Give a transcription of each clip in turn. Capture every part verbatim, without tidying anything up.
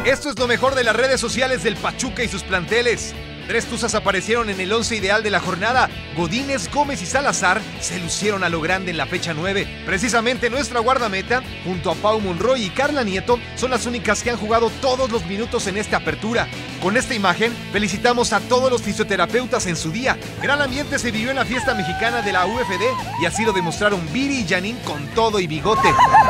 Esto es lo mejor de las redes sociales del Pachuca y sus planteles. Tres tuzas aparecieron en el once ideal de la jornada. Godínez, Gómez y Salazar se lucieron a lo grande en la fecha nueve. Precisamente nuestra guardameta, junto a Pau Monroy y Carla Nieto, son las únicas que han jugado todos los minutos en esta apertura. Con esta imagen, felicitamos a todos los fisioterapeutas en su día. Gran ambiente se vivió en la fiesta mexicana de la U F D y así lo demostraron Viri y Janine con todo y bigote.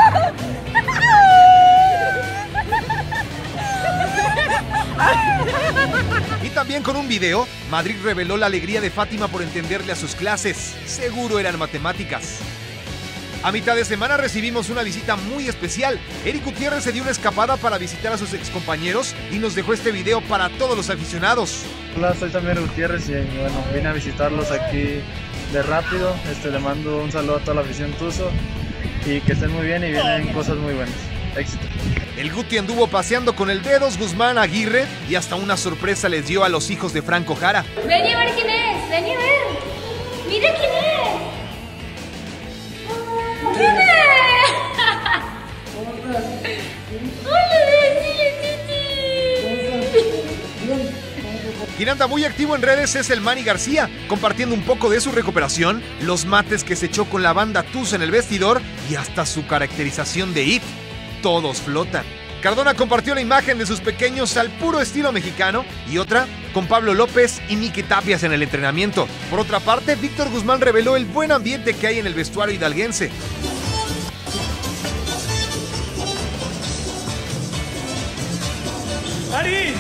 Y también con un video, Madrid reveló la alegría de Fátima por entenderle a sus clases. Seguro eran matemáticas. A mitad de semana recibimos una visita muy especial. Eric Gutiérrez se dio una escapada para visitar a sus excompañeros y nos dejó este video para todos los aficionados. Hola, soy Samir Gutiérrez y bueno, vine a visitarlos aquí de rápido. Este, le mando un saludo a toda la afición tuzo y que estén muy bien y vienen cosas muy buenas. Éxito. El Guti anduvo paseando con el Dedos, Guzmán, Aguirre y hasta una sorpresa les dio a los hijos de Franco Jara. Vení a ver quién es, vení a ver. Mira quién es. ¿Quién es? Hola, decile, Titi. Quien anda muy activo en redes es el Manny García, compartiendo un poco de su recuperación, los mates que se echó con la banda Tuzo en el vestidor y hasta su caracterización de It. Todos flotan. Cardona compartió la imagen de sus pequeños al puro estilo mexicano y otra con Pablo López y Miki Tapias en el entrenamiento. Por otra parte, Víctor Guzmán reveló el buen ambiente que hay en el vestuario hidalguense. ¡Ari!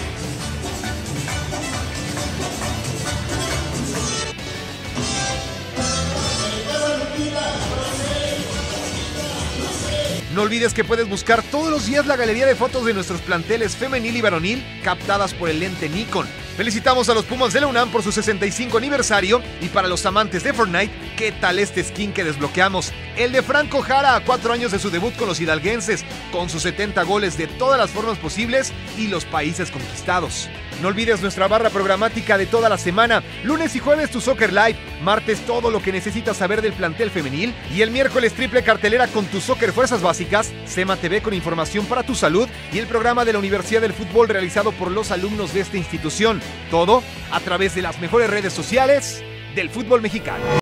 No olvides que puedes buscar todos los días la galería de fotos de nuestros planteles femenil y varonil captadas por el lente Nikon. Felicitamos a los Pumas de la UNAM por su sesenta y cinco aniversario y para los amantes de Fortnite, ¿qué tal este skin que desbloqueamos? El de Franco Jara a cuatro años de su debut con los hidalguenses, con sus setenta goles de todas las formas posibles y los países conquistados. No olvides nuestra barra programática de toda la semana, lunes y jueves tu Soccer Live, martes todo lo que necesitas saber del plantel femenil y el miércoles triple cartelera con tu Soccer Fuerzas Básicas, SEMA T V con información para tu salud y el programa de la Universidad del Fútbol realizado por los alumnos de esta institución. Todo a través de las mejores redes sociales del fútbol mexicano.